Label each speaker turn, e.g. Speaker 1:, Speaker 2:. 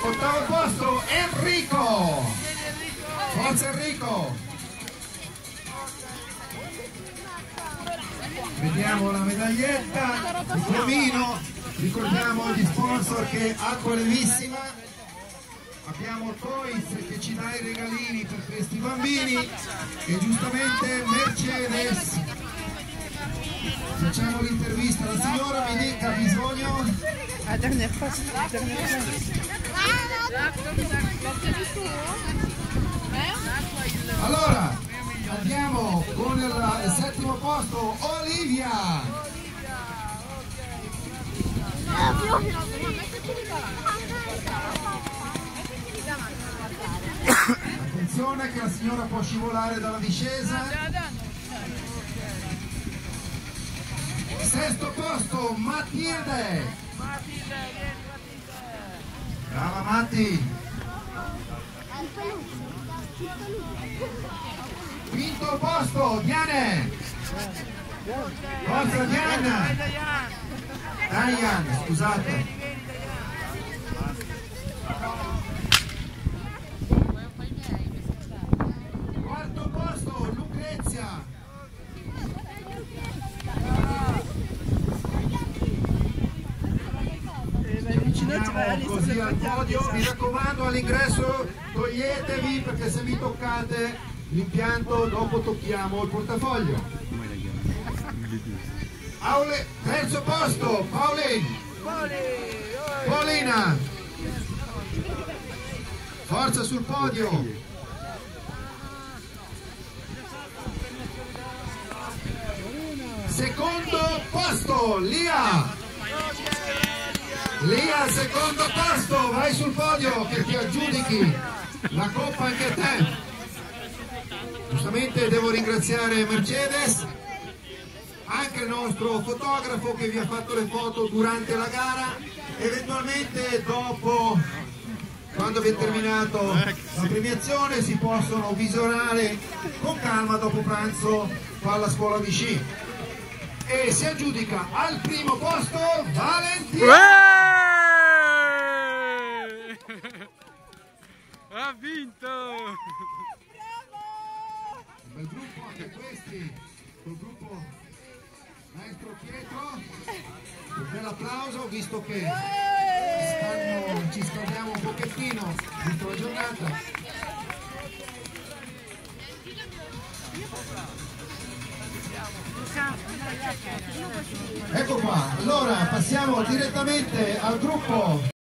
Speaker 1: Ottavo posto Enrico. Forza Enrico. Vediamo la medaglietta, il diplomino. Ricordiamo gli sponsor che Acqua Levissima. Abbiamo Toys che ci dà i regalini per questi bambini e giustamente Mercedes. Facciamo l'intervista, la signora mi dica ha bisogno. Allora andiamo con il settimo posto Olivia. Attenzione che la signora può scivolare dalla discesa. Sesto posto Matilde. Brava Matti. Quinto posto Diane. Forza Diana. Diane, scusate. Quarto posto Lucrezia. Avviciniamo così al podio, mi raccomando all'ingresso toglietevi perché se vi toccate l'impianto dopo tocchiamo il portafoglio. Terzo posto Paolina. Forza sul podio. Secondo posto Lia, secondo posto, vai sul podio che ti aggiudichi la coppa anche a te. Giustamente devo ringraziare Mercedes, anche il nostro fotografo che vi ha fatto le foto durante la gara. Eventualmente dopo, quando vi è terminato la premiazione, si possono visionare con calma dopo pranzo qua alla scuola di sci. E si aggiudica al primo posto Valentina.
Speaker 2: Ha vinto!
Speaker 1: Un bel gruppo anche questi, col gruppo Maestro Pietro. Un bel applauso visto che ci scaldiamo un pochettino dentro la giornata. Ecco qua, allora passiamo direttamente al gruppo